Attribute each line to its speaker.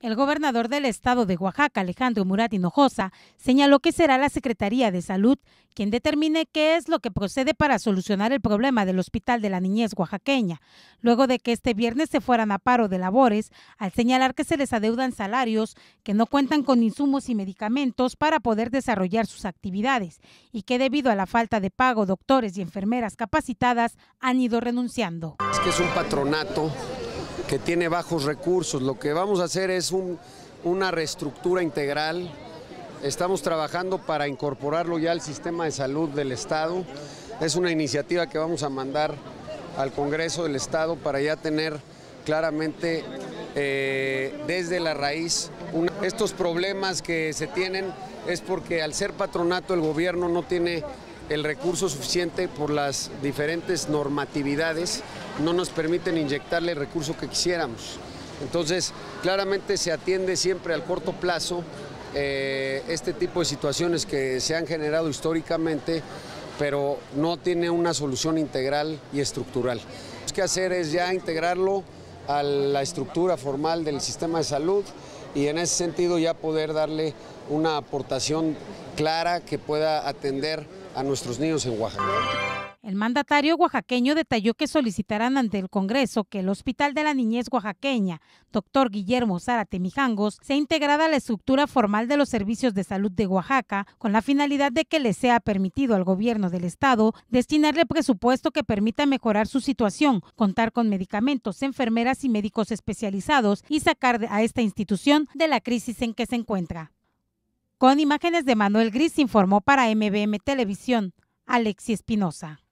Speaker 1: El gobernador del estado de Oaxaca, Alejandro Murat Hinojosa, señaló que será la Secretaría de Salud quien determine qué es lo que procede para solucionar el problema del Hospital de la Niñez Oaxaqueña, luego de que este viernes se fueran a paro de labores, al señalar que se les adeudan salarios, que no cuentan con insumos y medicamentos para poder desarrollar sus actividades y que debido a la falta de pago, doctores y enfermeras capacitadas han ido renunciando.
Speaker 2: Es que es un patronato que tiene bajos recursos. Lo que vamos a hacer es una reestructura integral. Estamos trabajando para incorporarlo ya al sistema de salud del Estado. Es una iniciativa que vamos a mandar al Congreso del Estado para ya tener claramente desde la raíz estos problemas que se tienen. Es porque al ser patronato el gobierno no tiene el recurso suficiente por las diferentes normatividades, no nos permiten inyectarle el recurso que quisiéramos. Entonces, claramente se atiende siempre al corto plazo este tipo de situaciones que se han generado históricamente, pero no tiene una solución integral y estructural. Lo que hay que hacer es ya integrarlo a la estructura formal del sistema de salud y en ese sentido ya poder darle una aportación clara que pueda atender a nuestros niños en Oaxaca.
Speaker 1: El mandatario oaxaqueño detalló que solicitarán ante el Congreso que el Hospital de la Niñez Oaxaqueña, Dr. Guillermo Zárate Mijangos, sea integrada a la estructura formal de los servicios de salud de Oaxaca, con la finalidad de que le sea permitido al gobierno del estado destinarle presupuesto que permita mejorar su situación, contar con medicamentos, enfermeras y médicos especializados y sacar a esta institución de la crisis en que se encuentra. Con imágenes de Manuel Gris informó para MBM Televisión, Alexi Espinosa.